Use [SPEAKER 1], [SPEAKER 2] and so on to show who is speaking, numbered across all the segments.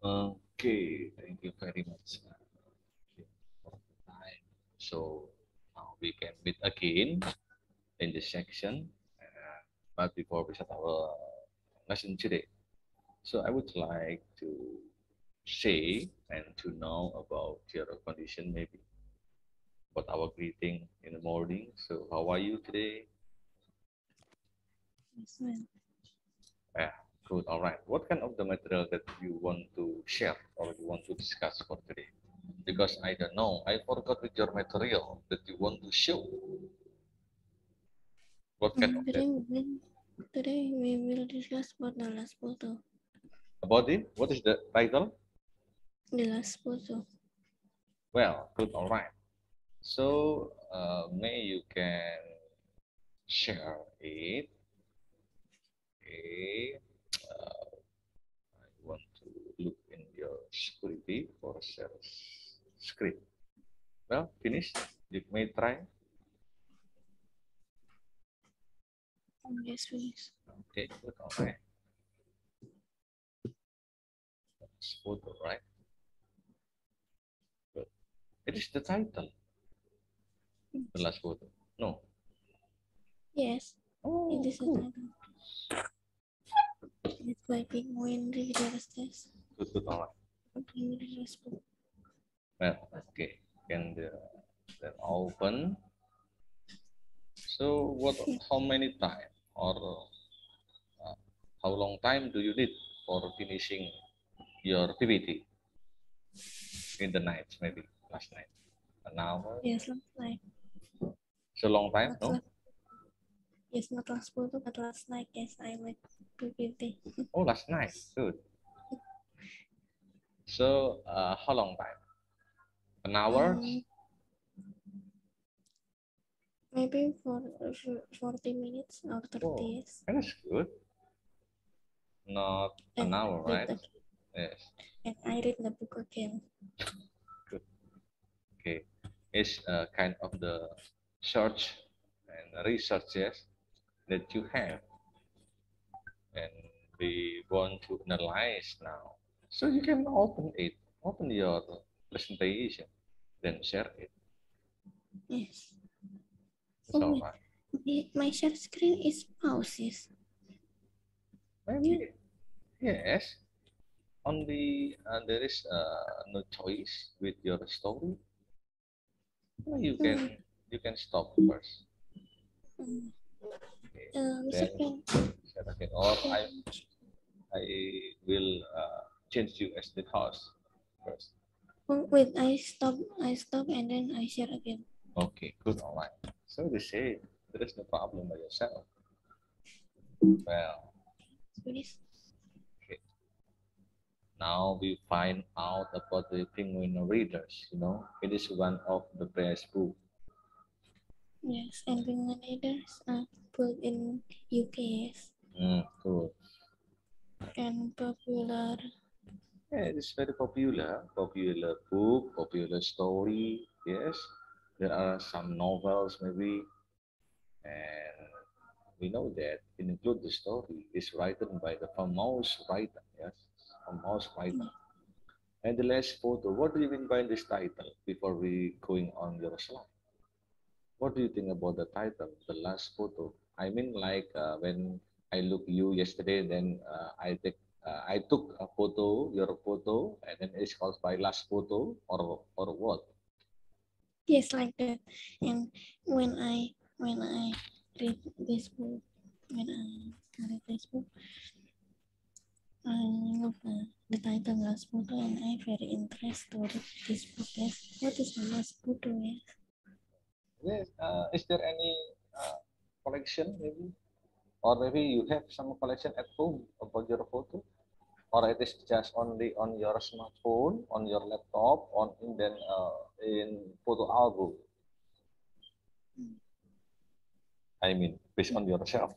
[SPEAKER 1] Okay, thank you very much for the time. So now we can meet again in this section. But before we start our lesson today, so I would like to say and to know about your condition, maybe about our greeting in the morning. So how are you today?
[SPEAKER 2] Yes, ma'am.
[SPEAKER 1] Yeah, good. All right. What kind of the material that you want to share or you want to discuss for today? Because I don't know, I forgot with your material that you want to show. What kind of that?
[SPEAKER 2] Today we will discuss about the last photo.
[SPEAKER 1] About it? What is the title?
[SPEAKER 2] The last photo.
[SPEAKER 1] Well, good. All right. So, may you can share it. Okay. I want to look in your security for share screen. Well, finish. You may try.
[SPEAKER 2] Yes, please.
[SPEAKER 1] Okay, good. All right. That's photo, right? Good. It is the title. The last photo. No.
[SPEAKER 2] Yes,
[SPEAKER 1] Oh,
[SPEAKER 2] it is a
[SPEAKER 1] good.
[SPEAKER 2] title. It's by Penguin Readers Test.
[SPEAKER 1] Good, good. All right.
[SPEAKER 2] Penguin Readers Book.
[SPEAKER 1] Well, okay. Can then open. So, what? How many time or how long time do you need for finishing your PPT in the night? Maybe last night, an hour.
[SPEAKER 2] Yes, last night.
[SPEAKER 1] So long time,
[SPEAKER 2] Not
[SPEAKER 1] no?
[SPEAKER 2] last, yes, not last photo, but last night. Yes, I went PPT.
[SPEAKER 1] Oh, last night. Good. So, how long time? An hour?
[SPEAKER 2] Maybe for 40 minutes or 30
[SPEAKER 1] Oh,
[SPEAKER 2] years.
[SPEAKER 1] that's good. Not an
[SPEAKER 2] And
[SPEAKER 1] hour,
[SPEAKER 2] read
[SPEAKER 1] right?
[SPEAKER 2] the,
[SPEAKER 1] Yes.
[SPEAKER 2] and I read the book again.
[SPEAKER 1] Good. Okay. It's kind of the search and research, yes, that you have, and we want to analyze now. So you can open it, open your presentation, then share it.
[SPEAKER 2] Yes.
[SPEAKER 1] It's
[SPEAKER 2] Oh,
[SPEAKER 1] all
[SPEAKER 2] wait.
[SPEAKER 1] right.
[SPEAKER 2] My share screen is pauses.
[SPEAKER 1] Maybe yes. Only there is no choice with your story. No,
[SPEAKER 2] Mm.
[SPEAKER 1] you can stop first.
[SPEAKER 2] Mm.
[SPEAKER 1] Okay.
[SPEAKER 2] Mr.
[SPEAKER 1] Then
[SPEAKER 2] Ken,
[SPEAKER 1] share again, or
[SPEAKER 2] can
[SPEAKER 1] I will change you as the host first.
[SPEAKER 2] oh, wait, I stop and then I share again.
[SPEAKER 1] Okay, good, all right. So they say there is no problem by yourself. Well,
[SPEAKER 2] Please.
[SPEAKER 1] okay. Now we find out about the Penguin Readers. You know, it is one of the best book.
[SPEAKER 2] Yes, and Penguin Readers are put in UK, yes,
[SPEAKER 1] Good.
[SPEAKER 2] and popular.
[SPEAKER 1] Yeah, it is very popular. Popular book, popular story. Yes, there are some novels maybe, and we know that it include the story is written by the famous writer. Yes, famous writer. And the last photo, what do you mean by this title before we going on your slide? What do you think about the title, the last photo? I mean, like when I look you yesterday, then I took a photo, your photo, and then it's called by last photo or what?
[SPEAKER 2] Yes, like that. And when I read this book, when I read this book, I look the title last photo, and I very interested to read this book. Yes, what is the last photo? Yes.
[SPEAKER 1] Yes. Is there any collection maybe, or maybe you have some collection at home about your photo? Or it is just only on your smartphone, on your laptop, on in then in photo album. I mean, based on yourself.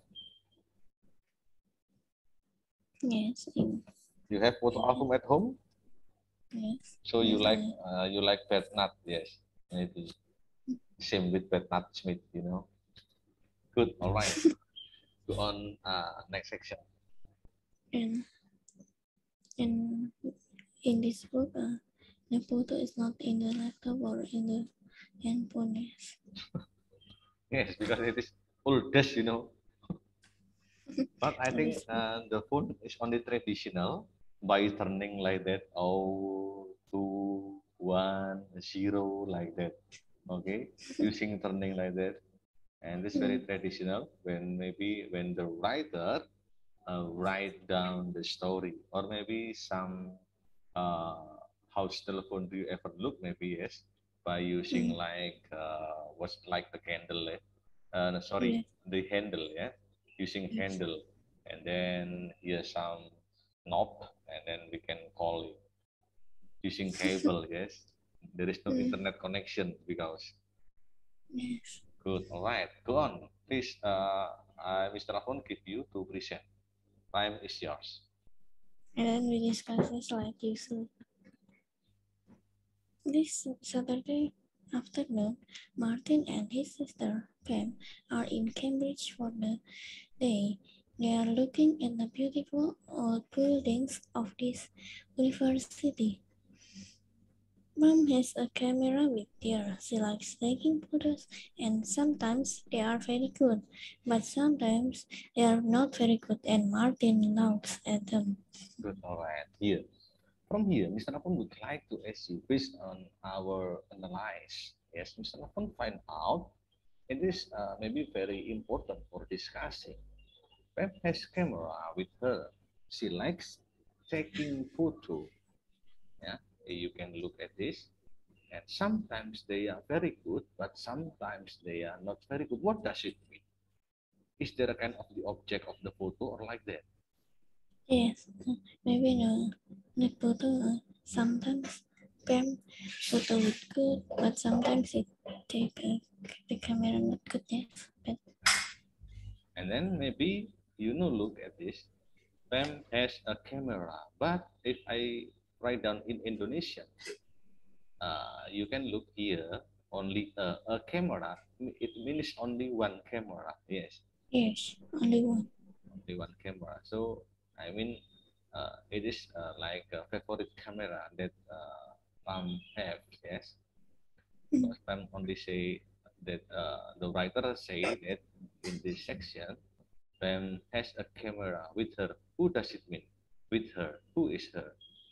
[SPEAKER 2] Yes,
[SPEAKER 1] You have photo album at home,
[SPEAKER 2] yes,
[SPEAKER 1] so
[SPEAKER 2] yes,
[SPEAKER 1] you like Bad Nut, yes, maybe same with Bad Nut Smith, you know. Good, all right. Go on next section.
[SPEAKER 2] and and in this book, the photo is not in the laptop or in the handphone. Yes.
[SPEAKER 1] Yes, because it is oldest, you know. But I think the phone is only traditional by turning like that, 0, 2, 1, 0, like that. Okay, using turning like that, and it's very traditional. When maybe when the writer write down the story, or maybe some house telephone. Do you ever look? Maybe yes, by using like what's like the candle. No, sorry,
[SPEAKER 2] Yes.
[SPEAKER 1] the handle. Yeah, using
[SPEAKER 2] Yes.
[SPEAKER 1] handle, and then here some knob, and then we can call it using cable. Yes, there is no internet connection because.
[SPEAKER 2] Yes.
[SPEAKER 1] Good. All right. Go on, please. Mr. Afon, give you to present. Time is yours.
[SPEAKER 2] And then we discuss this like usually. This Saturday afternoon, Martin and his sister Pam are in Cambridge for the day. They are looking at the beautiful old buildings of this university. Mom has a camera with her. She likes taking photos, and sometimes they are very good, but sometimes they are not very good, and Martin laughs at them.
[SPEAKER 1] Good. All right. Here. From here, Mr. Napon would like to ask you, based on our analyze, yes, Mr. Napon find out it is maybe very important for discussing. Pep has camera with her. She likes taking photo. Yeah, you can look at this. And sometimes they are very good, but sometimes they are not very good. What does it mean? Is there a kind of the object of the photo or like that?
[SPEAKER 2] Yes, maybe the photo sometimes Pam photo with good, but sometimes it take the camera not good. Yes, but
[SPEAKER 1] And then maybe look at this. Pam has a camera, but if I write down in Indonesian, you can look here only a camera. It means only one camera. Yes,
[SPEAKER 2] yes, only one.
[SPEAKER 1] only one camera. So I mean, it is like a favorite camera that Pam have. Yes, because Pam only say that the writer say that in this section, Pam has a camera with her. Who does it mean? With her. Who is her?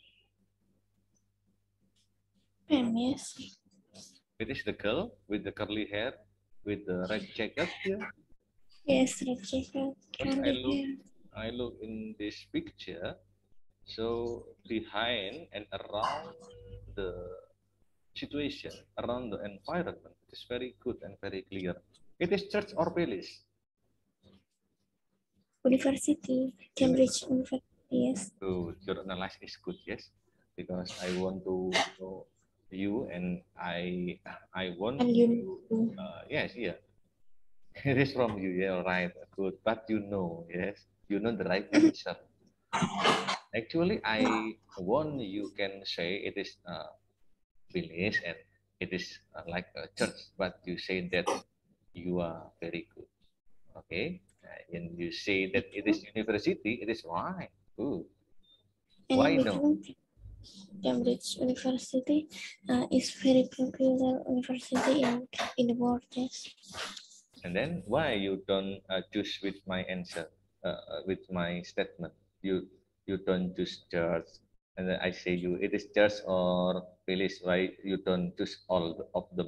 [SPEAKER 2] Pam, yes.
[SPEAKER 1] It is the girl with the curly hair, with the red jacket here.
[SPEAKER 2] Yes, red jacket,
[SPEAKER 1] Because
[SPEAKER 2] curly hair.
[SPEAKER 1] I look in this picture. So behind and around the situation, around the environment, it is very good and very clear. It is church or palace.
[SPEAKER 2] University, Cambridge University, yes.
[SPEAKER 1] So your analysis is good, yes, because I want to know you and I want
[SPEAKER 2] And
[SPEAKER 1] to
[SPEAKER 2] you,
[SPEAKER 1] yes, yeah. It is from you, yeah, right, good. But yes, you know the right answer. Actually, I want you can say it is village and it is like a church, but you say that you are very good. Okay, and you say that it is university, it is right. Good. Why
[SPEAKER 2] and
[SPEAKER 1] no?
[SPEAKER 2] because Cambridge University is very popular university in the world, yes.
[SPEAKER 1] And then why you don't choose with my answer, with my statement? You don't choose church, and then I say you it is church or village. Why you don't choose all of them?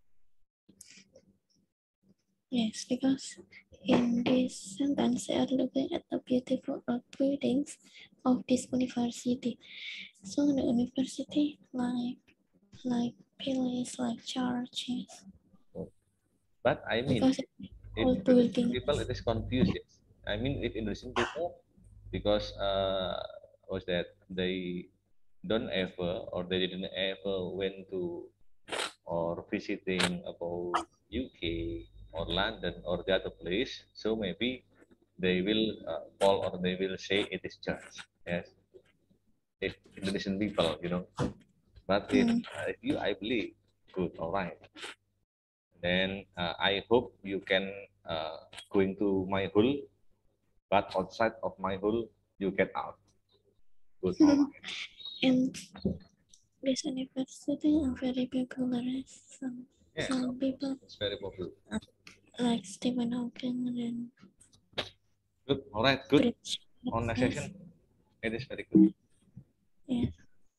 [SPEAKER 2] Yes, because in this sentence they are looking at the beautiful buildings of this university. So the university like palace, like churches,
[SPEAKER 1] But I mean,
[SPEAKER 2] because
[SPEAKER 1] if
[SPEAKER 2] all
[SPEAKER 1] Indonesian
[SPEAKER 2] buildings.
[SPEAKER 1] people, it is confused. Yes. I mean, if Indonesian people, because was that they don't ever or they didn't ever went to or visiting about UK or London or the other place, so maybe they will call or they will say it is church. Yes, if Indonesian people, But if you, I believe, good, all right. Then I hope you can going to my hall, but outside of my hall, you get out. Good, all right.
[SPEAKER 2] And this university are very popular. Some people
[SPEAKER 1] it's very popular.
[SPEAKER 2] like Stephen Hawking and
[SPEAKER 1] Good. All right. Good.
[SPEAKER 2] Bridge.
[SPEAKER 1] On next
[SPEAKER 2] Yes.
[SPEAKER 1] session, it is very good.
[SPEAKER 2] Yes.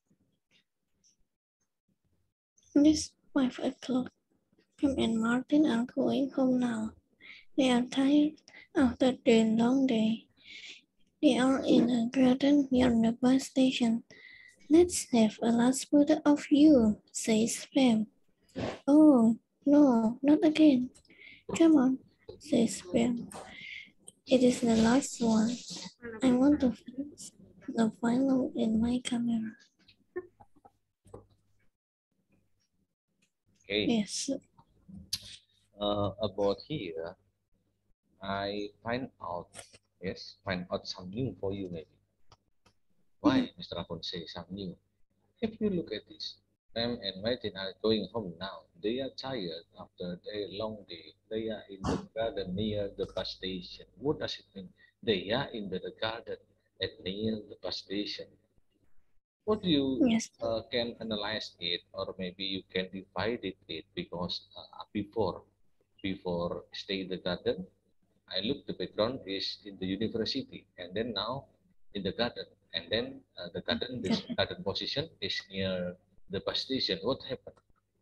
[SPEAKER 2] It's 5 o'clock. Pam and Martin are going home now. They are tired after the long day. They are in a garden near the bus station. Let's have a last photo of you, says Pam. Oh, no, not again. Come on, says Pam. It is the last one. I want to fix the final in my camera.
[SPEAKER 1] Okay.
[SPEAKER 2] Yes.
[SPEAKER 1] About here, I find out some new for you maybe. Why, Mr. Afonso, some new? If you look at this, Pam and Martin are going home now. They are tired after a long day. They are in the garden near the bus station. What does it mean? They are in the garden and near the bus station. What you
[SPEAKER 2] Yes.
[SPEAKER 1] can analyze it, or maybe you can divide it because before stay in the garden, I look the background is in the university, and then now in the garden, and then this garden position is near the bus station. What happened?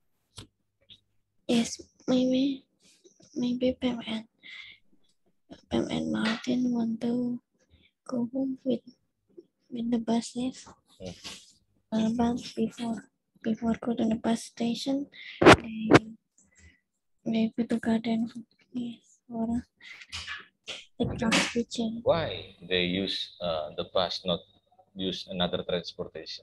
[SPEAKER 2] Yes, maybe Pam and Martin want to go home with the buses. But before go to the bus station, they go to garden. Yes, or the class teacher.
[SPEAKER 1] Why they use the bus, not use another transportation?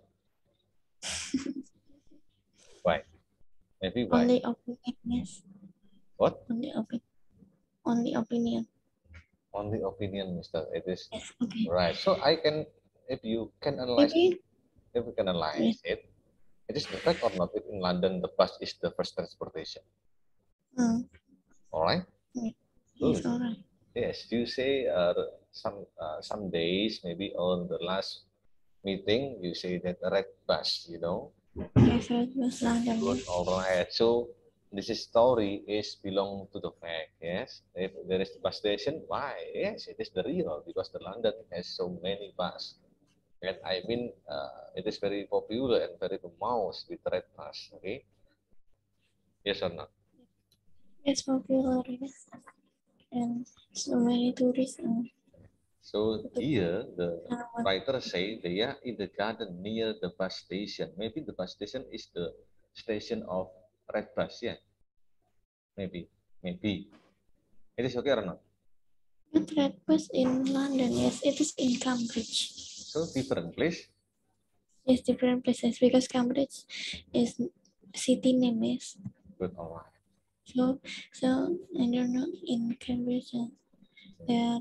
[SPEAKER 1] Why? Maybe why?
[SPEAKER 2] Only opinion, yes.
[SPEAKER 1] What?
[SPEAKER 2] Only opinion.
[SPEAKER 1] Only opinion, Mister. It is
[SPEAKER 2] Yes, okay.
[SPEAKER 1] right. So I can, if you can analyze, if we can analyze it, it is the fact or not? If in London the bus is the first transportation. All right.
[SPEAKER 2] Yes, all right.
[SPEAKER 1] Yes, you say some days maybe on the last meeting you say that the red bus, you know.
[SPEAKER 2] Yes, red bus London.
[SPEAKER 1] Good. All right. So this story is belong to the fact. Yes. If there is bus station, why? Yes, it is the real because the London has so many bus. And I mean, it is very popular and very famous with red bus. Okay. Yes or not?
[SPEAKER 2] It's popular, yes. And so many tourists.
[SPEAKER 1] So here the writer say they are in the garden near the bus station. Maybe the bus station is the station of red bus, yeah. Maybe. It is okay or not?
[SPEAKER 2] But red bus in London, yes, it is in Cambridge.
[SPEAKER 1] So different place?
[SPEAKER 2] Yes, different places because Cambridge is city name, yes.
[SPEAKER 1] Good, all right.
[SPEAKER 2] So I don't know in Cambridge there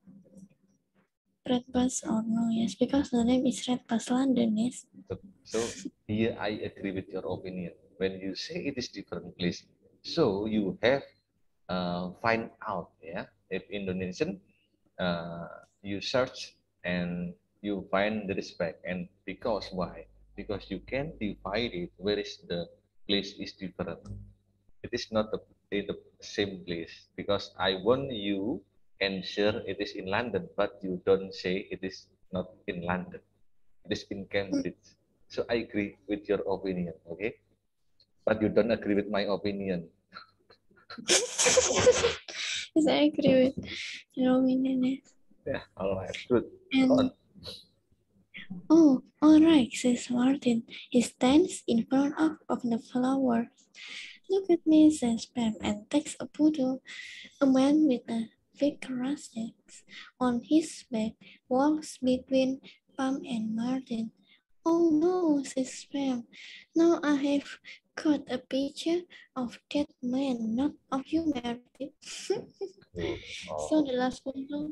[SPEAKER 2] red bus or no, yes, because the name is red bus London, yes.
[SPEAKER 1] So here I agree with your opinion. When you say it is different place, so you have find out, yeah, if Indonesian, you search and you find the respect, and because why? Because you can divide it. Where is the place is different? It is not the same place because I want you answer it is in London, but you don't say it is not in London. It is in Cambridge. So I agree with your opinion, okay? But you don't agree with my opinion.
[SPEAKER 2] Yes, I agree with your opinion, yes.
[SPEAKER 1] Yeah, all right, good.
[SPEAKER 2] And oh, all right, says Martin. He stands in front of the flowers. Look at me, says Pam, and takes a photo. A man with a big rucksack on his back walks between Pam and Martin. Oh no, says Pam. Now I have got a picture of that man, not of you, Martin. So the last photo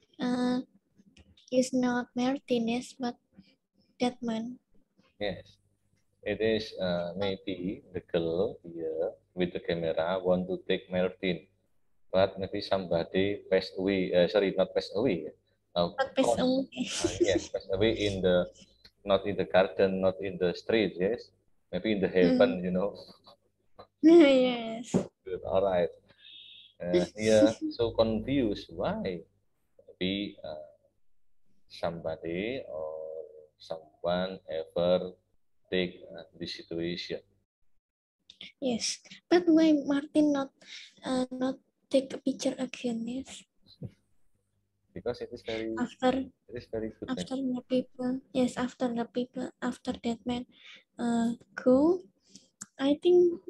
[SPEAKER 2] is not Martinez, but that man.
[SPEAKER 1] Yes, it is maybe the girl here with the camera want to take Martin, but maybe somebody passed away. Sorry, not passed away.
[SPEAKER 2] Not best
[SPEAKER 1] Cross.
[SPEAKER 2] away.
[SPEAKER 1] Yes, passed away in the Not in the garden, not in the street, yes? Maybe in the heaven, you know.
[SPEAKER 2] Yes.
[SPEAKER 1] Good, all right. Yeah, so confused. Why? Maybe somebody or someone ever take this situation.
[SPEAKER 2] Yes. But why Martin not take a picture again? Yes.
[SPEAKER 1] Because it is very good.
[SPEAKER 2] After the people, yes, after that man go, I think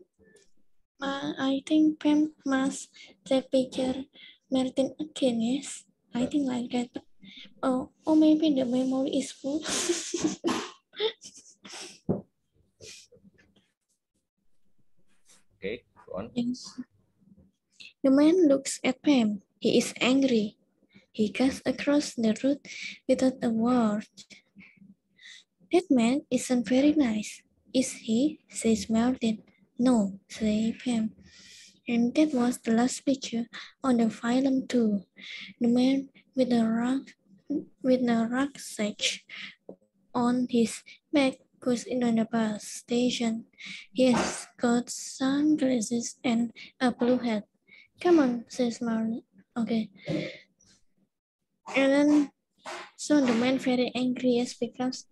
[SPEAKER 2] Pam must take picture Martin again. Yes, I think like that. But, or maybe the memory is full.
[SPEAKER 1] Okay, go on.
[SPEAKER 2] Yes. The man looks at Pam. He is angry. He goes across the road without a word. That man isn't very nice, is he? Says Martin. No, says Pam. And that was the last picture on the film too. The man with a rucksack on his back goes in on the bus station. He has got sunglasses and a blue hat. Come on, says Martin. Okay. And then so the man very angry, yes, because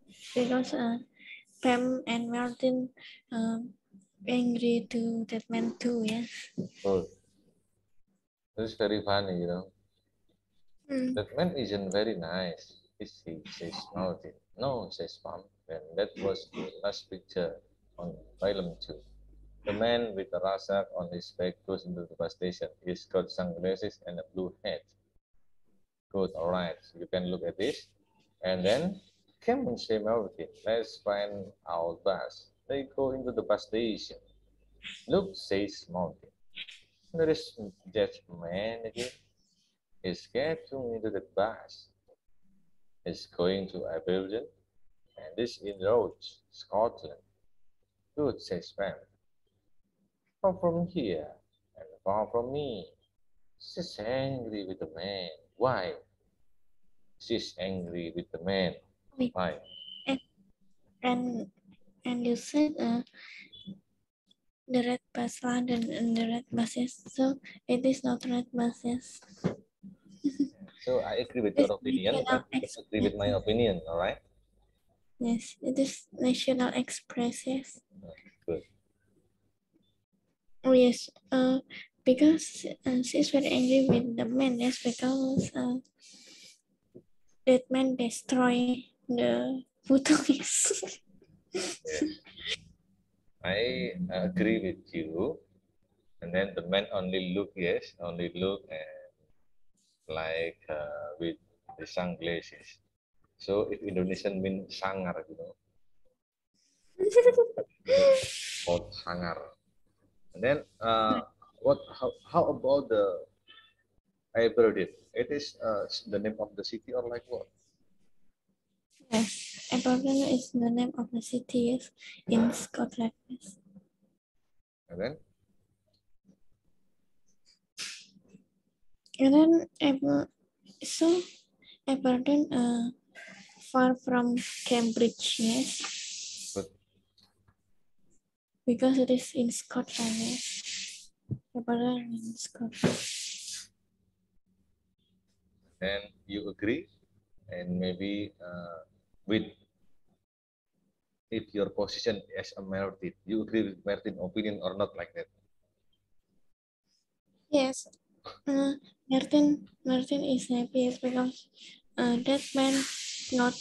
[SPEAKER 2] Pam and Martin angry to that man too, yes.
[SPEAKER 1] Oh, this is very funny, you know. That man isn't very nice. He says Martin. No, says Pam. And that was the last picture on film too. The man with the rucksack on his back goes into the bus station. He's got sunglasses and a blue hat. Good, all right. So you can look at this. And then, come on, say Martin. Let's find our bus. They go into the bus station. Look, says Martin. There is that man again. He's getting into the bus. He's going to Aberdeen, and this in Rhodes, Scotland. Good, says Pam. Far from here, and far from me. She's angry with the man. Why? She's angry with the man.
[SPEAKER 2] Wait.
[SPEAKER 1] Why?
[SPEAKER 2] And you said the red bus London and the red buses, so it is not red buses.
[SPEAKER 1] So I agree with your opinion, but you agree with my opinion, all right?
[SPEAKER 2] Yes, it is National Express, yes.
[SPEAKER 1] Good.
[SPEAKER 2] Oh, yes, because she's very angry with the man, yes, because that man destroy the photo, yes.
[SPEAKER 1] Yes. I agree with you. And then the man only look, yes, only look and like with the sunglasses. So if Indonesian mean sangar, you know, called sangar. And then how about the Aberdeen? It is the name of the city or like what?
[SPEAKER 2] Yes, Aberdeen is the name of the city, yes, in Scotland. Yes.
[SPEAKER 1] And then?
[SPEAKER 2] And then so Aberdeen far from Cambridge, yes.
[SPEAKER 1] Good.
[SPEAKER 2] Because it is in Scotland, yes. Aberdeen in Scotland.
[SPEAKER 1] And you agree? And maybe with if your position as a Martin, you agree with Martin opinion or not like that?
[SPEAKER 2] Yes. Martin is happy because that man not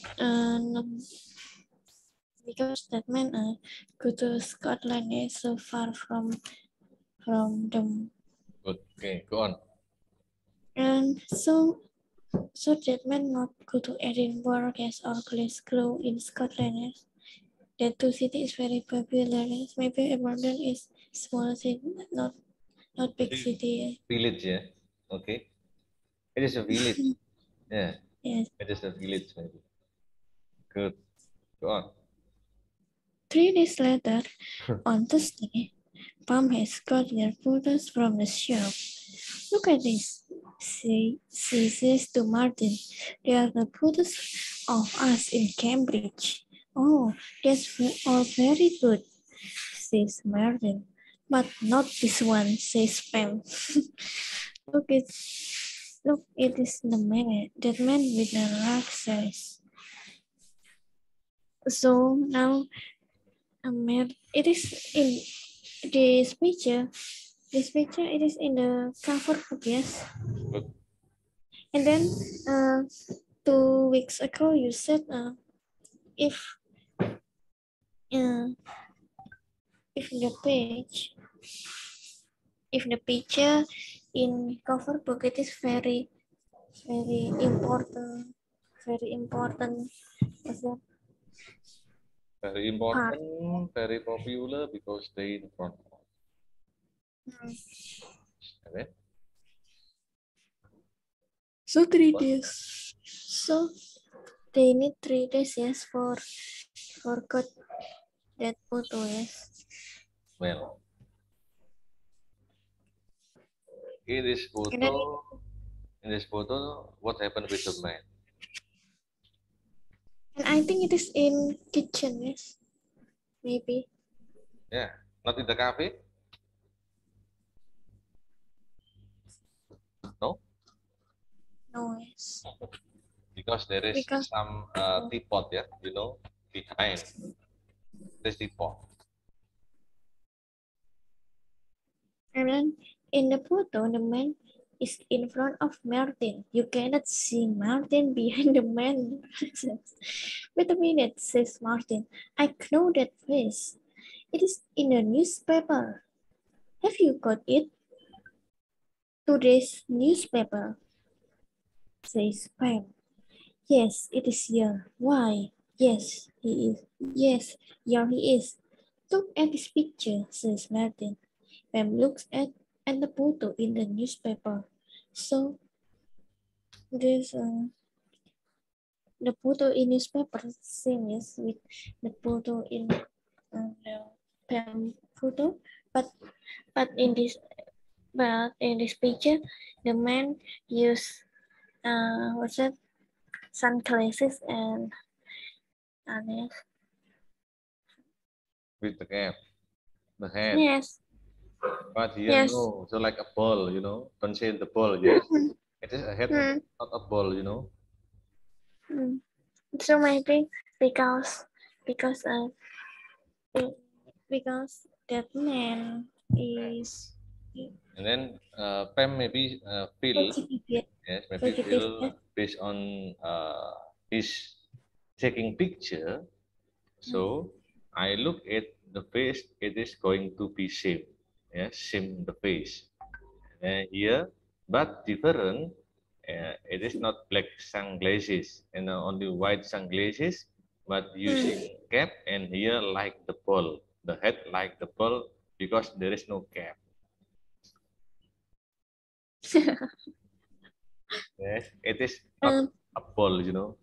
[SPEAKER 2] because that man go to Scotland is so far from them.
[SPEAKER 1] Good. Okay, go on.
[SPEAKER 2] And so that man not go to Edinburgh yes, or Glasgow in Scotland. Yes. The two cities is very popular. Yes. Maybe Aberdeen is small city, not big city.
[SPEAKER 1] Village, yeah. Okay. It is a village. Yeah.
[SPEAKER 2] Yes.
[SPEAKER 1] It is a village, maybe. Good. Go on.
[SPEAKER 2] 3 days later, on Thursday, Pam has got their photos from the shop. Look at this, she says to Martin. They are the photos of us in Cambridge. Oh, that's all very good, says Martin. But not this one, says Pam. Look, it is the man, that man with the rock says. So now, it is in this picture. This picture, it is in the cover book, yes.
[SPEAKER 1] Good.
[SPEAKER 2] And then 2 weeks ago, you said if the page, if the picture in cover book, it is very important, what's that?
[SPEAKER 1] Very important, very popular because they in front of us. Okay.
[SPEAKER 2] So 3 days. So they need 3 days, yes, for cut that photo, yes.
[SPEAKER 1] Well, in this
[SPEAKER 2] And then
[SPEAKER 1] photo, what happened with the man?
[SPEAKER 2] and I think it is in kitchen, yes, maybe.
[SPEAKER 1] Yeah, not in the cafe. No,
[SPEAKER 2] No, yes.
[SPEAKER 1] because there is
[SPEAKER 2] Because
[SPEAKER 1] some teapot, yeah, you know, behind this teapot.
[SPEAKER 2] and then in the photo, the man is in front of Martin. You cannot see Martin behind the man. Wait a minute, says Martin. I know that face. It is in the newspaper. Have you got it? Today's newspaper, says Pam. Yes, it is here. Why? Yes, he is. Yes, here he is. Look at this picture, says Martin. Pam looks at the photo in the newspaper. So this the photo in newspaper same is with the photo in the Pam photo, but in this picture, the man use what's that, sunglasses and yes.
[SPEAKER 1] With the cap, the head.
[SPEAKER 2] Yes.
[SPEAKER 1] But here
[SPEAKER 2] Yes.
[SPEAKER 1] no, so like a ball, you know, contain the ball, yes. It is a head, not a ball, you know.
[SPEAKER 2] So maybe because that man is
[SPEAKER 1] And then Pam maybe feel, yes, maybe feel based on his taking picture. So I look at the face, it is going to be same, yes, same the face. And here, but different. It is not black sunglasses and only white sunglasses, but using cap and here like the ball, the head like the ball because there is no cap. Yes, it is not a ball, you know.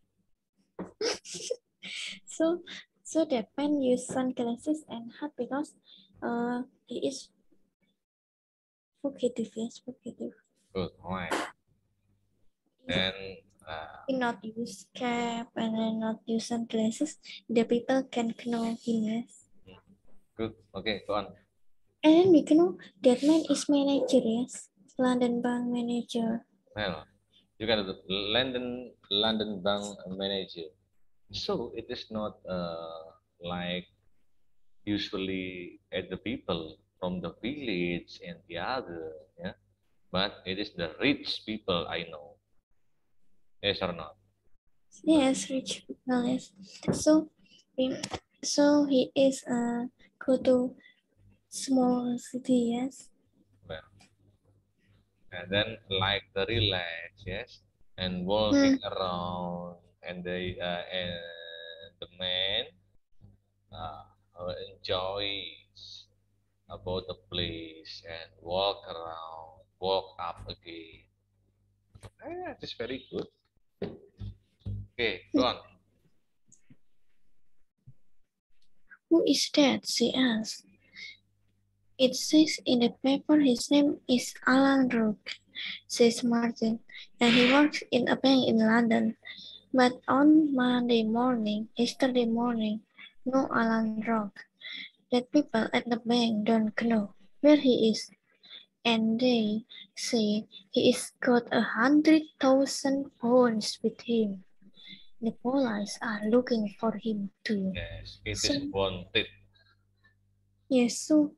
[SPEAKER 2] So that man use sunglasses and hat because he is fugitive, yes, fugitive.
[SPEAKER 1] Good, right. And
[SPEAKER 2] He not use cap and then not use sunglasses. The people can know him, yes.
[SPEAKER 1] good. Okay, go on.
[SPEAKER 2] And then we know that man is manager, yes, London Bank manager.
[SPEAKER 1] Well, you can do London Bank manager. So it is not like usually at the people from the village and the other, yeah. But it is the rich people I know. Yes or not?
[SPEAKER 2] Yes, rich people, yes. So he is go to small city, yes.
[SPEAKER 1] Well, and then like the relax, yes, and walking around, and the man uh, enjoys about the place and walk around, walk up again. Yeah, it is very good. Okay, go on.
[SPEAKER 2] Who is that? She asked. It says in the paper his name is Alan Rook, says Martin, and he works in a bank in London. But on Monday morning, yesterday morning, no Alan Rock. That people at the bank don't know where he is, and they say he is got 100,000 pounds with him. The police are looking for him too.
[SPEAKER 1] Yes, it
[SPEAKER 2] So
[SPEAKER 1] is wanted.
[SPEAKER 2] yes,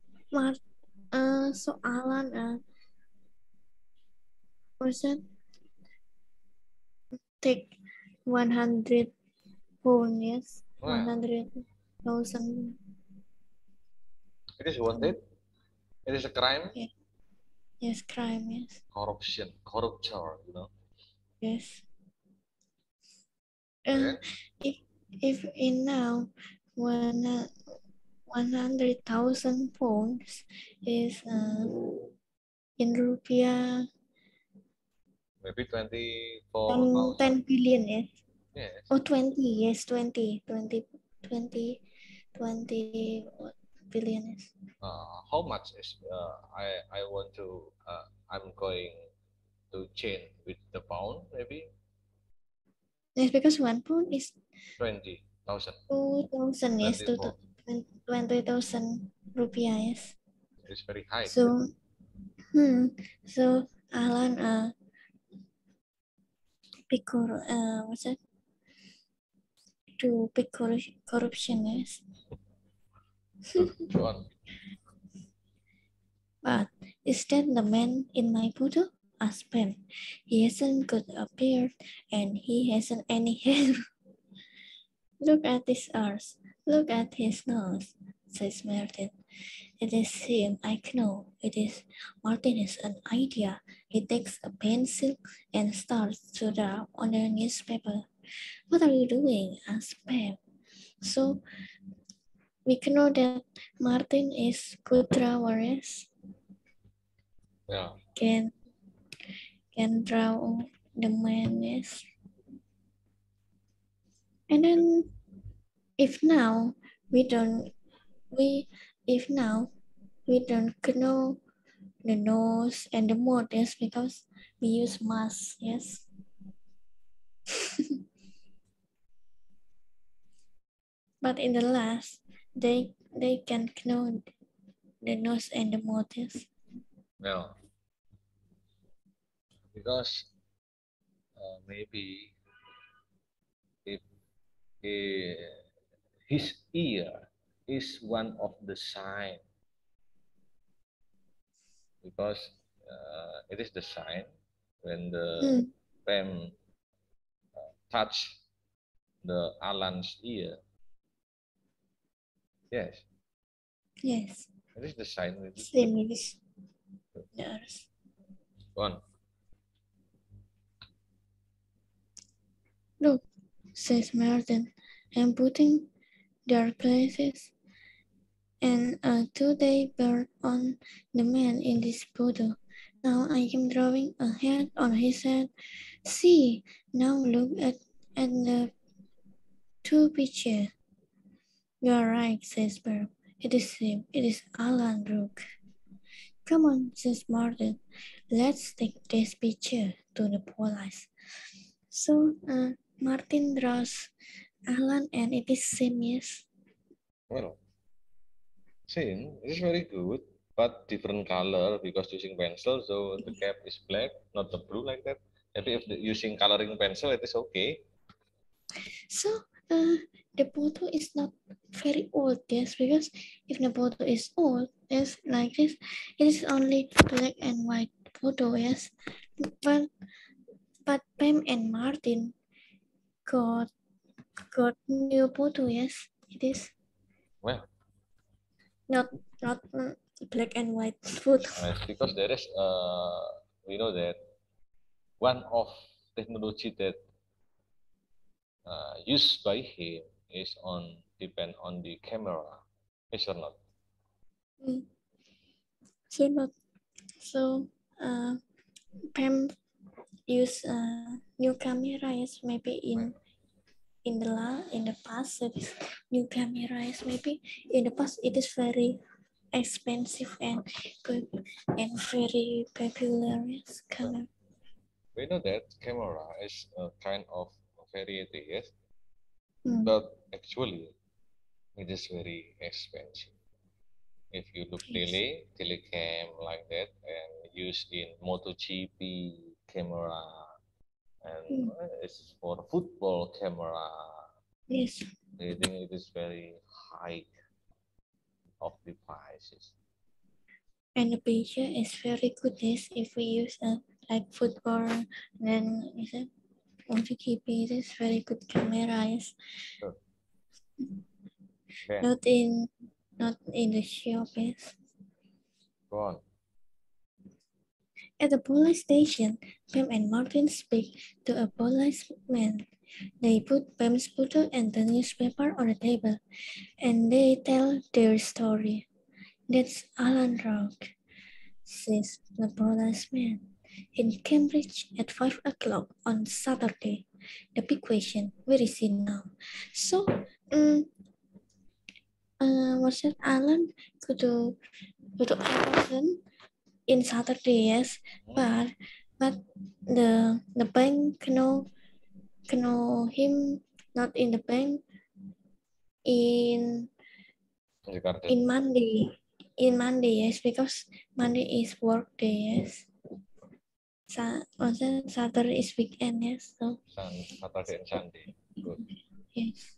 [SPEAKER 2] so Alan was it take 100 pounds, yes,
[SPEAKER 1] Well,
[SPEAKER 2] 100,000.
[SPEAKER 1] it is wanted. It is a crime.
[SPEAKER 2] Yeah. Yes, crime, yes.
[SPEAKER 1] Corruption, corruptor, you know.
[SPEAKER 2] Yes.
[SPEAKER 1] Okay.
[SPEAKER 2] If in now when 100,000 pounds is in rupiah
[SPEAKER 1] Maybe 24,000.
[SPEAKER 2] 10 billion, yes.
[SPEAKER 1] Yes.
[SPEAKER 2] Oh, 20, yes, 20 what billion, yes.
[SPEAKER 1] How much is I want to I'm going to change with the pound maybe
[SPEAKER 2] Yes, because 1 pound is
[SPEAKER 1] 20,000.
[SPEAKER 2] 2,000, yes,
[SPEAKER 1] 24.
[SPEAKER 2] 20,000 rupiah, yes.
[SPEAKER 1] It's very high.
[SPEAKER 2] So, so Alan, what's that? To pick corruption, yes.
[SPEAKER 1] Go on.
[SPEAKER 2] But is that the man in my photo? Asked Pam. He hasn't got a beard and he hasn't any hair. Look at his arms. Look at his nose, says Martin. It is him, I know. It is. Martin has an idea. He takes a pencil and starts to draw on the newspaper. What are you doing? Asked Pam. So we know that Martin is good drawer, yes?
[SPEAKER 1] Yeah.
[SPEAKER 2] Can draw the man, yes. And then if now we don't if now we don't know the nose and the mouth, yes, because we use mask, yes. But in the last they can know the nose and the mouth, yes.
[SPEAKER 1] Yeah. Because maybe if his ear is one of the sign because it is the sign when the pen touch the Alan's ear. Yes,
[SPEAKER 2] Yes.
[SPEAKER 1] it is the sign. Maybe.
[SPEAKER 2] Same is yours.
[SPEAKER 1] One.
[SPEAKER 2] Look, says Martin, I'm putting their glasses and a two-day bird on the man in this photo. Now I am drawing a head on his head. See, now look at the two pictures. You are right, says Burp. It is him. It is Alan Brooke. Come on, says Martin. Let's take this picture to the police. So, Martin draws Alan and it is same, yes?
[SPEAKER 1] Well, same. It is very good, but different color because using pencil. So the cap is black, not the blue like that. Maybe if using coloring pencil, it is okay.
[SPEAKER 2] So, the photo is not very old, yes, because if the photo is old, yes, like this, it is only black and white photo, yes. But Pam and Martin got new photo, yes. It is
[SPEAKER 1] Well,
[SPEAKER 2] not black and white photo.
[SPEAKER 1] because there is we know that one of technology that used by him is on depend on the camera, is or not?
[SPEAKER 2] So not so. Pam use new camera, yes, maybe in the past it is new camera, yes, maybe in the past it is very expensive and very popular, yes, camera.
[SPEAKER 1] We know that camera is a kind of variety, yes.
[SPEAKER 2] Mm.
[SPEAKER 1] But actually, it is very expensive. If you look
[SPEAKER 2] Yes.
[SPEAKER 1] telecam like that, and used in MotoGP camera, and it's for football camera.
[SPEAKER 2] Yes.
[SPEAKER 1] I think it is very high of the prices.
[SPEAKER 2] And the picture is very good. Yes, if we use like football, then is it MotoGP? It is very good camera. Yes.
[SPEAKER 1] So, then,
[SPEAKER 2] Not in the shop. Yes.
[SPEAKER 1] go on.
[SPEAKER 2] At the police station, Pam and Martin speak to a policeman. They put Pam's photo and the newspaper on the table, and they tell their story. That's Alan Rock, says the policeman. In Cambridge at 5 o'clock on Saturday. The big question, where is he now? So, was it Alan go to Everton in Saturday? Yes, but the bank know him not in the bank in in Monday. In Monday, yes, because Monday is work day, yes. Saturday is weekend, yes. So
[SPEAKER 1] Saturday and Sunday. Good.
[SPEAKER 2] yes.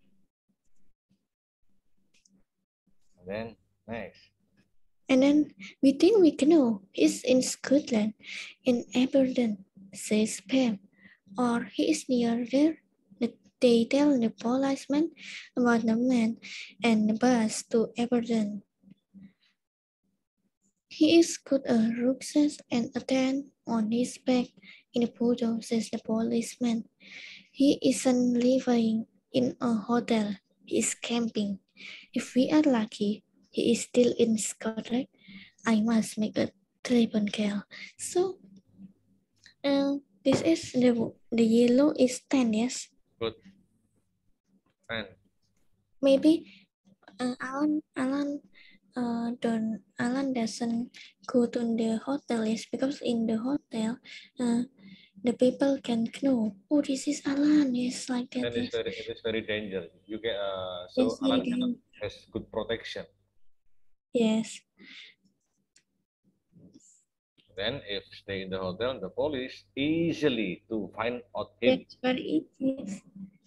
[SPEAKER 1] And then next.
[SPEAKER 2] And then we think we know he's in Scotland, in Aberdeen, says Pam, or he is near there. They tell the policeman about the man and the bus to Aberdeen. He is got a rucksack and a tent on his back in the photo, says the policeman. He isn't living in a hotel. He is camping. If we are lucky, he is still in Scotland. I must make a triple kill. So, this is the yellow is 10, yes?
[SPEAKER 1] Good. 10.
[SPEAKER 2] Maybe Alan doesn't go to the hotel, yes, because in the hotel, the people can know, oh, this is Alan, yes, like that,
[SPEAKER 1] And
[SPEAKER 2] yes.
[SPEAKER 1] it is very dangerous. You get so
[SPEAKER 2] Yes,
[SPEAKER 1] Alan cannot has good protection.
[SPEAKER 2] yes.
[SPEAKER 1] Then if stay in the hotel, the police easily to find out him.
[SPEAKER 2] That's very easy, yes.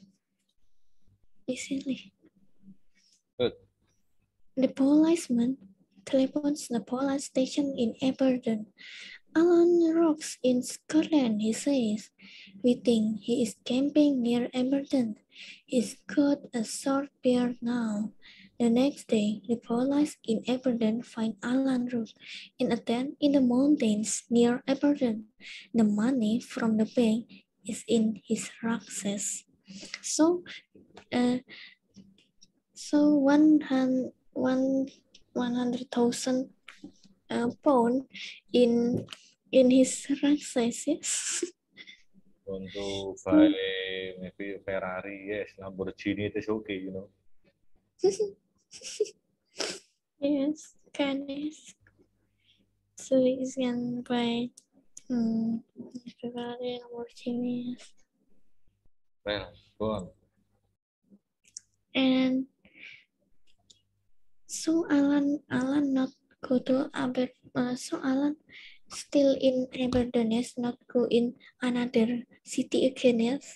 [SPEAKER 2] Easily.
[SPEAKER 1] Good.
[SPEAKER 2] The policeman telephones the police station in Aberdeen. Alan Rocks in Scotland, he says. We think he is camping near Aberdeen. He's got a short beard now. The next day, the police in Aberdeen find Alan Rocks in a tent in the mountains near Aberdeen. The money from the bank is in his rucksack. So, uh, so 100,000 pound in his rucksack. Yes.
[SPEAKER 1] Want to buy
[SPEAKER 2] So,
[SPEAKER 1] maybe a Ferrari, yes, Lamborghini, it is okay, you know.
[SPEAKER 2] yes, can is. So he's gonna buy Ferrari Lamborghini.
[SPEAKER 1] Well, go on.
[SPEAKER 2] And so Alan not go to so Alan still in Aberdeen, yes, not go in another city again, yes.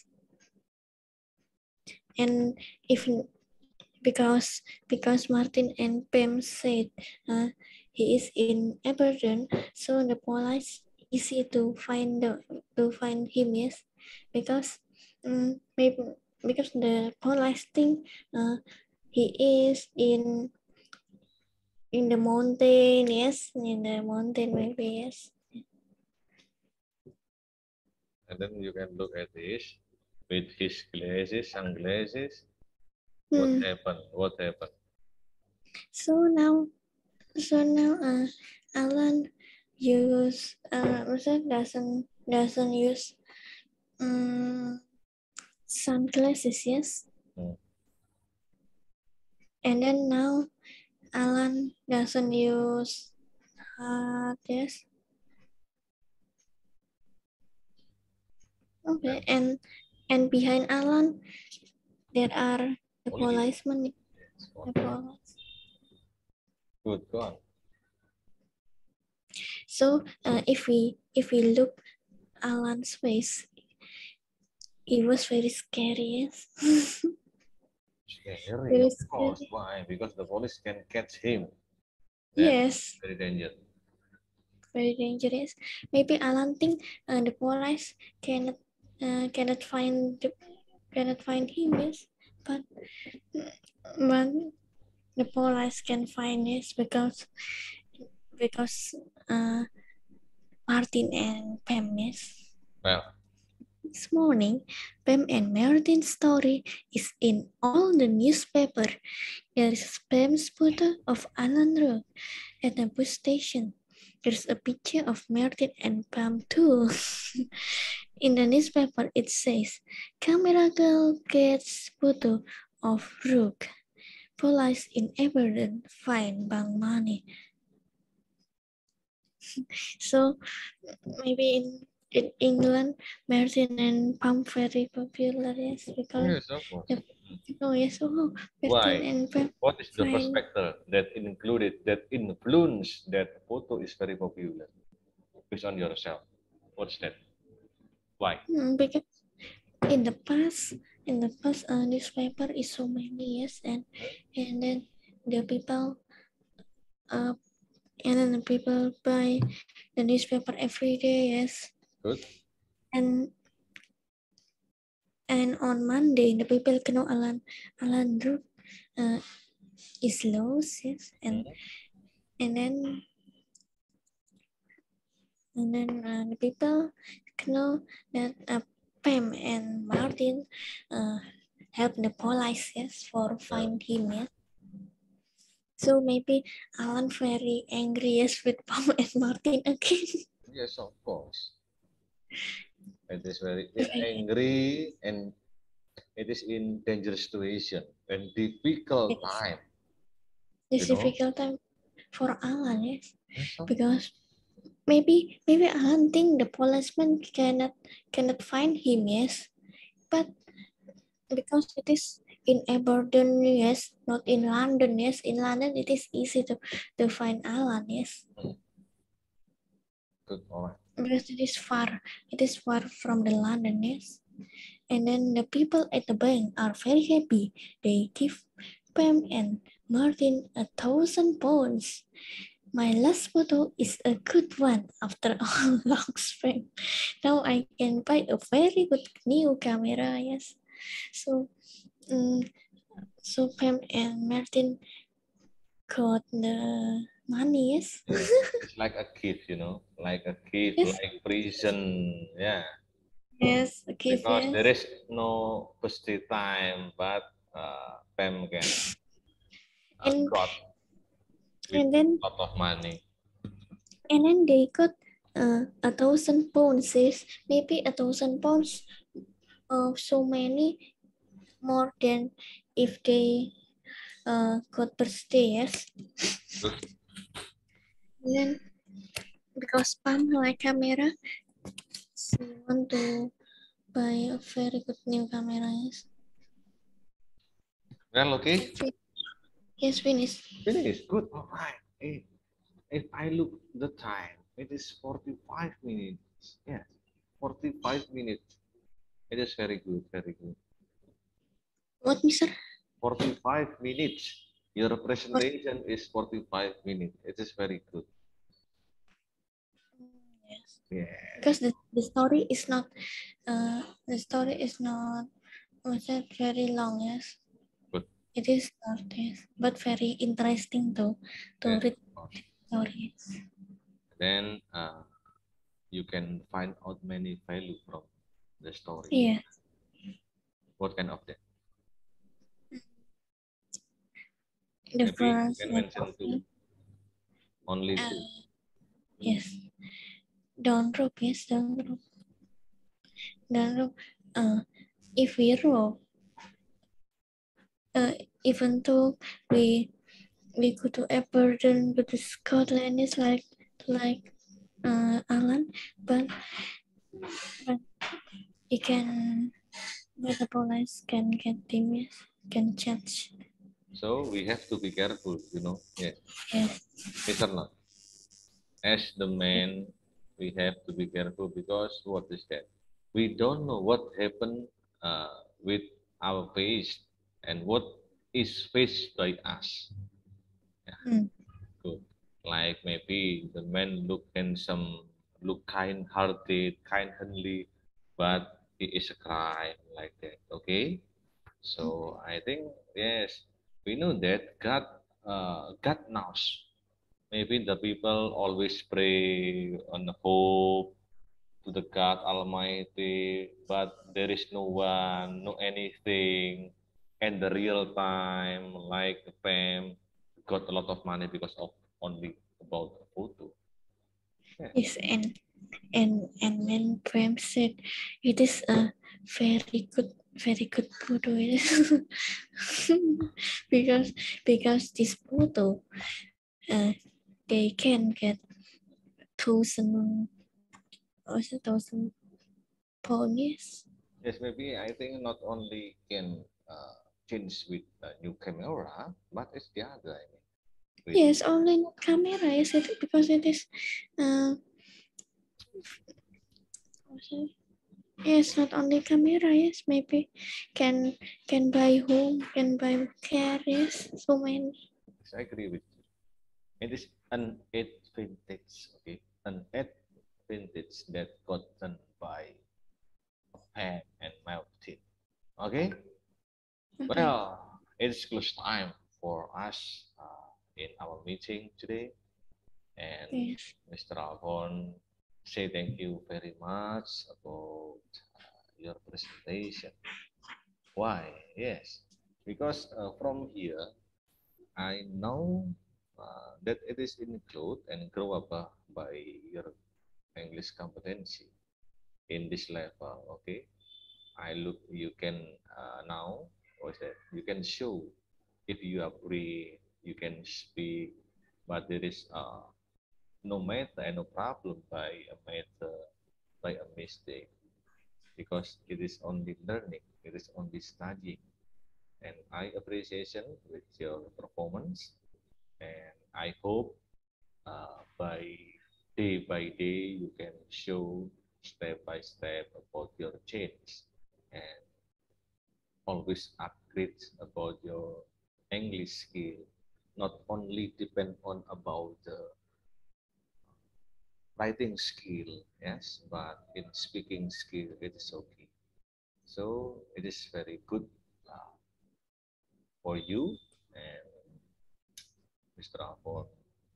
[SPEAKER 2] And if because Martin and Pam said he is in Aberdeen, so the police easy to find him, yes, because maybe because the police think he is in the mountain, yes, in the mountain maybe, yes.
[SPEAKER 1] And then you can look at this with his glasses, sunglasses. What happened? What happened?
[SPEAKER 2] So now Alan doesn't use sunglasses, yes. And then now Alan doesn't use yes. Okay, and And behind Alan, there are the
[SPEAKER 1] Police.
[SPEAKER 2] policemen.
[SPEAKER 1] Yes,
[SPEAKER 2] The police.
[SPEAKER 1] good, go on.
[SPEAKER 2] So if we look Alan's face, it was very scary. Yes.
[SPEAKER 1] Scary,
[SPEAKER 2] Very
[SPEAKER 1] of course.
[SPEAKER 2] scary.
[SPEAKER 1] Why? Because the police can catch him.
[SPEAKER 2] Yes.
[SPEAKER 1] Very dangerous.
[SPEAKER 2] Very dangerous. Maybe Alan think the police cannot find him. Yes, but the police can find this because uh, Martin and Pam. Yes.
[SPEAKER 1] Well,
[SPEAKER 2] This morning, Pam and Martin's story is in all the newspaper. There is Pam's photo of Alan Road at the bus station. There's a picture of Martin and Pam too. In the newspaper, it says, "Camera girl gets photo of Rook. Police in Aberdeen find bank money." So maybe in England, Martin and Pam very popular, yes, because
[SPEAKER 1] yes, of course.
[SPEAKER 2] yes, Martin
[SPEAKER 1] Why?
[SPEAKER 2] and Pam
[SPEAKER 1] What is the
[SPEAKER 2] find
[SPEAKER 1] perspective that influenced that photo is very popular? Based on yourself. What's that? Why?
[SPEAKER 2] because in the past newspaper is so many, yes, and then the people uh and then the people buy the newspaper every day, yes.
[SPEAKER 1] Good.
[SPEAKER 2] And on Monday the people know Alan Rook is lost, yes, and then the people know that Pam and Martin help the police, yes, for find him, yes. So maybe Alan very angry, yes, with Pam and Martin again.
[SPEAKER 1] Yes, of course. It is very angry and it is in dangerous situation and difficult
[SPEAKER 2] Yes.
[SPEAKER 1] time.
[SPEAKER 2] It's
[SPEAKER 1] You know?
[SPEAKER 2] difficult time for Alan, yes,
[SPEAKER 1] Yes, of
[SPEAKER 2] because maybe Alan think the policeman cannot find him, yes, but because it is in Aberdeen, yes, not in London, yes. In London, it is easy to find Alan, yes,
[SPEAKER 1] good. All right.
[SPEAKER 2] because it is far from the London, yes. And then the people at the bank are very happy. They give Pam and Martin £1,000. My last photo is a good one after a long spring. Now I can buy a very good new camera, yes. So, so Pam and Martin got the money, yes.
[SPEAKER 1] Yes. It's like a gift, like a gift,
[SPEAKER 2] Yes,
[SPEAKER 1] like prison. Yeah.
[SPEAKER 2] yes, a gift,
[SPEAKER 1] Because there
[SPEAKER 2] yes.
[SPEAKER 1] is no birthday time, but Pam can
[SPEAKER 2] And
[SPEAKER 1] got with
[SPEAKER 2] and then
[SPEAKER 1] lot of money.
[SPEAKER 2] they got £1,000, yes. Maybe £1,000 so many more than if they got birthday, yes.
[SPEAKER 1] Good.
[SPEAKER 2] And then because Pam like camera, she want to buy a very good new camera, yes.
[SPEAKER 1] Well, okay.
[SPEAKER 2] Yes, finish.
[SPEAKER 1] Finish. Good. All right. If I look the time, it is 45 minutes. Yes. 45 minutes. It is very good. Very good.
[SPEAKER 2] What, Mister?
[SPEAKER 1] 45 minutes. Your presentation is 45 minutes. It is very good.
[SPEAKER 2] Yes.
[SPEAKER 1] Yeah.
[SPEAKER 2] Because the story is not was that very long, yes.
[SPEAKER 1] Good.
[SPEAKER 2] It is not, yes, but very interesting to
[SPEAKER 1] Yes,
[SPEAKER 2] read
[SPEAKER 1] of course.
[SPEAKER 2] stories.
[SPEAKER 1] Then you can find out many value from the story.
[SPEAKER 2] Yes.
[SPEAKER 1] What kind of that?
[SPEAKER 2] The
[SPEAKER 1] Maybe
[SPEAKER 2] first
[SPEAKER 1] you can mention two. Only two.
[SPEAKER 2] yes. Don't rope, yes, don't rope. Don't rope. If we rope, even though we go to Aberdeen, go to Scotland, it's like Alan, but we can metabolize can get dim, yes, can change.
[SPEAKER 1] So we have to be careful, you know. Yes,
[SPEAKER 2] Yes,
[SPEAKER 1] Mr. Not. As the man, we have to be careful because what is that? We don't know what happened with our face and what is faced by us.
[SPEAKER 2] mm.
[SPEAKER 1] Good. Like maybe the man look handsome, look kind-hearted, kind-handly, but he is a crime like that. Okay. So I think yes, we know that God knows. Maybe the people always pray on hope to the God Almighty, but there is no one, no anything, and the real time, like the fame, got a lot of money because of only about a photo. Yeah.
[SPEAKER 2] Yes, and when Prem said it is a very good photo, yes. because this photo, they can get 1,000 or 1,000 pounds. Yes.
[SPEAKER 1] Yes, maybe I think not only can change with a new camera, but it's the other. I mean, with
[SPEAKER 2] Yes, only camera, yes, because it is, uh, yes, not only camera, yes, maybe can buy home, can buy car, yes, so many.
[SPEAKER 1] yes, I agree with you. It is an advantage, okay, an advantage that gotten by a pen and mouth teeth. Okay,
[SPEAKER 2] Okay.
[SPEAKER 1] well, it's close time for us in our meeting today, and
[SPEAKER 2] Yes.
[SPEAKER 1] Mr. Alvon say thank you very much about your presentation. Why? Yes, because from here I know that it is include and grow up by your English competency in this level. Okay, I look you can now what's that? You can show if you are free, you can speak, but there is no matter and no problem by a matter by a mistake because it is only learning, it is only studying, and I appreciation with your performance, and I hope by day you can show step by step about your change and always upgrade about your English skill, not only depend on about the writing skill, yes, but in speaking skill it is okay. So it is very good uh, for you, and Mr. Alfon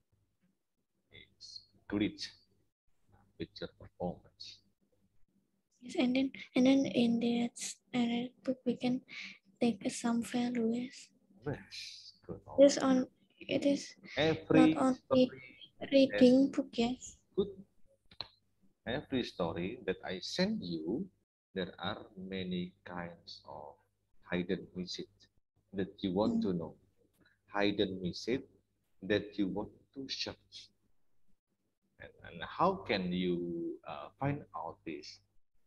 [SPEAKER 1] is great with your performance.
[SPEAKER 2] Yes, and then in that book we can take some values.
[SPEAKER 1] Yes, good.
[SPEAKER 2] This on it is not
[SPEAKER 1] Every
[SPEAKER 2] only
[SPEAKER 1] story has
[SPEAKER 2] reading book, yes.
[SPEAKER 1] good. Every story that I send you, there are many kinds of hidden message that you want
[SPEAKER 2] Mm.
[SPEAKER 1] to know, hidden message that you want to search. And how can you find out this?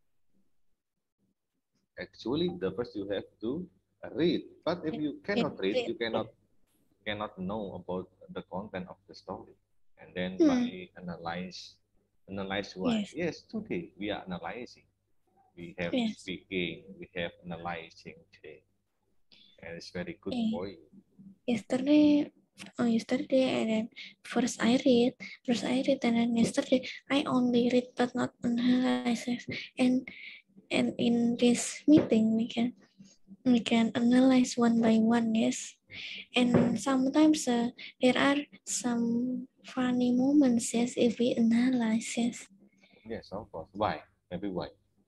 [SPEAKER 1] Actually, the first you have to read. But if you
[SPEAKER 2] It,
[SPEAKER 1] cannot read,
[SPEAKER 2] it,
[SPEAKER 1] you cannot know about the content of the story. And then
[SPEAKER 2] mm,
[SPEAKER 1] by analyze why.
[SPEAKER 2] yes,
[SPEAKER 1] Yes, today we are analyzing. We have
[SPEAKER 2] yes.
[SPEAKER 1] speaking, we have analyzing today, and it's very good
[SPEAKER 2] Eh,
[SPEAKER 1] for you.
[SPEAKER 2] yesterday, yesterday, and then first I read, and then yesterday I only read but not analyze. And in this meeting we can analyze one by one, yes. And sometimes there are some funny moments, yes, if we analyze, yes.
[SPEAKER 1] Yes, of course. Why? Maybe why?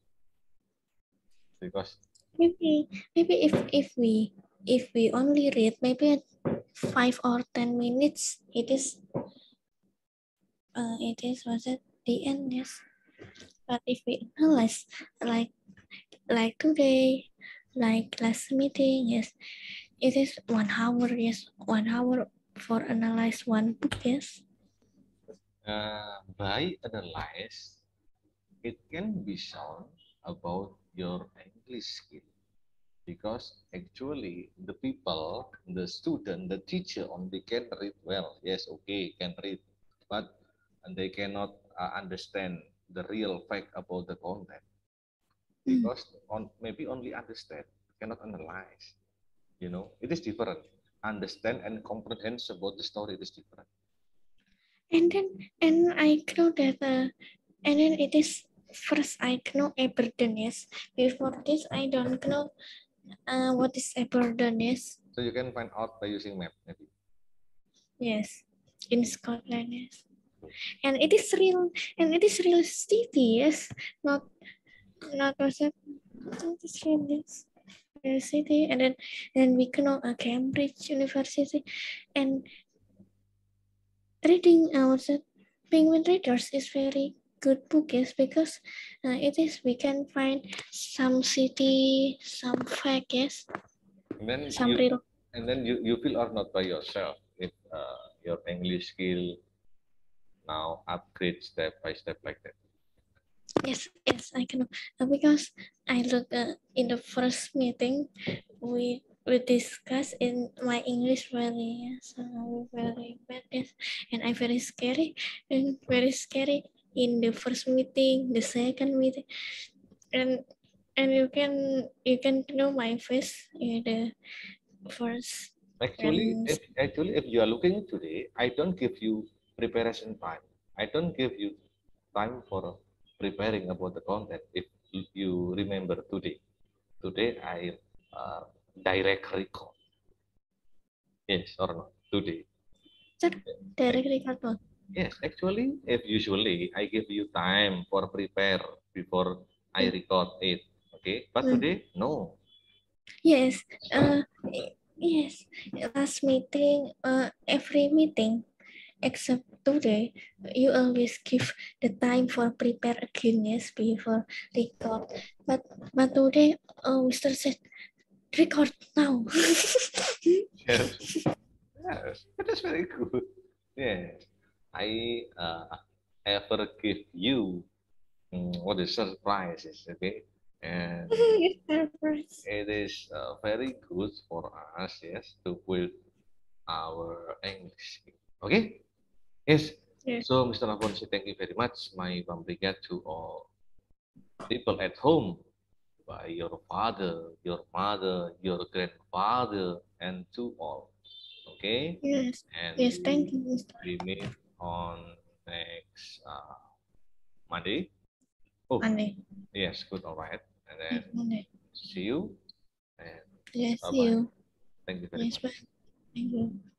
[SPEAKER 1] Because
[SPEAKER 2] Maybe if we only read maybe 5 or 10 minutes, it is was it the end, yes. But if we analyze like today, like last meeting, yes, it is 1 hour, yes, 1 hour for analyze one book, yes.
[SPEAKER 1] by analyze, it can be shown about your English skill. Because actually the people, the student, the teacher only can read well. Yes, okay, can read, but they cannot understand the real fact about the content. Because maybe only understand, cannot analyze. You know, it is different. Understand and comprehend about the story is different.
[SPEAKER 2] And I know that and then it is first I know Aberdeen, yes. Before this I don't know what is Aberdeen, yes.
[SPEAKER 1] So you can find out by using map, maybe.
[SPEAKER 2] Yes, in Scotland, yes. And it is real, and it is real city, yes. Not was it? It is real, yes. Real city, and then we know Cambridge University, and reading was it? Penguin Readers is very good book, yes, because it is we can find some city, some fact, yes,
[SPEAKER 1] And then
[SPEAKER 2] some real.
[SPEAKER 1] you feel or not by yourself if your English skill now upgrade step by step like that.
[SPEAKER 2] Yes, I can. Because I look in the first meeting, we discuss in my English very very bad, yes, and I very scary in the first meeting, the second meeting, and you can know my face in the first
[SPEAKER 1] Actually,
[SPEAKER 2] and
[SPEAKER 1] if you are looking today, I don't give you preparation time. I don't give you time for preparing about the content. If you remember today I direct record. Yes or no? Today.
[SPEAKER 2] direct record.
[SPEAKER 1] Yes, actually, if usually I give you time for prepare before I record it. Okay, but today no.
[SPEAKER 2] Yes,
[SPEAKER 1] So
[SPEAKER 2] yes. Last meeting, every meeting except today, you always give the time for prepare again, yes, before record. But today, Mr. said record now.
[SPEAKER 1] yes, yes, it is very good. Yes, I ever give you what is surprises, okay, and it is very good for us, yes, to build our English. Okay, yes.
[SPEAKER 2] Yes.
[SPEAKER 1] So, Mr. Alfonso, thank you very much. My obrigado to all people at home, by your father, your mother, your grandfather, and to all. Okay,
[SPEAKER 2] Yes,
[SPEAKER 1] and
[SPEAKER 2] yes. Thank you, Mr.
[SPEAKER 1] we meet on next Monday. Oh,
[SPEAKER 2] Monday.
[SPEAKER 1] yes, good, all right. And then
[SPEAKER 2] Next Monday.
[SPEAKER 1] see you and
[SPEAKER 2] Yes,
[SPEAKER 1] bye
[SPEAKER 2] see
[SPEAKER 1] bye.
[SPEAKER 2] you.
[SPEAKER 1] Thank you very
[SPEAKER 2] Yes,
[SPEAKER 1] much.
[SPEAKER 2] bye. Thank you.